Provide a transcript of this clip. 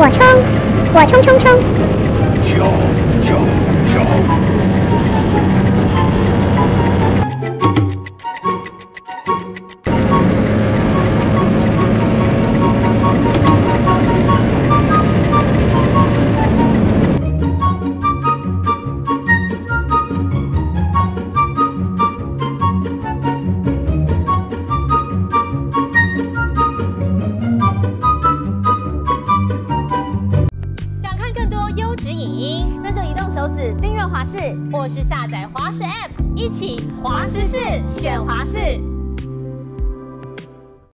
我冲，我冲冲冲！ 敲敲敲！ 想看更多优质影音，那就移动手指订阅华视，或是下载华视 App，一起华视视选华视。